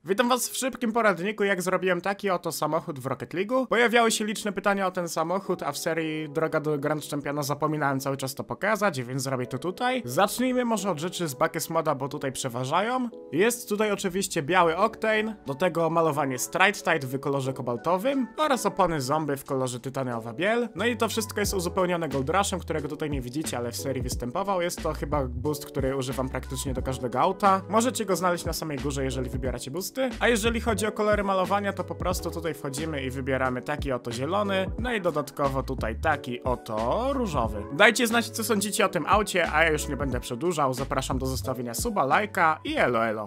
Witam was w szybkim poradniku, jak zrobiłem taki oto samochód w Rocket League'u. Pojawiały się liczne pytania o ten samochód, a w serii Droga do Grand Championa zapominałem cały czas to pokazać, więc zrobię to tutaj. Zacznijmy może od rzeczy z Buckets Moda, bo tutaj przeważają. Jest tutaj oczywiście biały Octane, do tego malowanie Stride Tide w kolorze kobaltowym oraz opony zombie w kolorze tytaniowa biel. No i to wszystko jest uzupełnione Gold Rushem, którego tutaj nie widzicie, ale w serii występował. Jest to chyba boost, który używam praktycznie do każdego auta. Możecie go znaleźć na samej górze, jeżeli wybieracie boosty. A jeżeli chodzi o kolory malowania, to po prostu tutaj wchodzimy i wybieramy taki oto zielony, no i dodatkowo tutaj taki oto różowy. Dajcie znać, co sądzicie o tym aucie, a ja już nie będę przedłużał. Zapraszam do zostawienia suba, lajka i elo elo.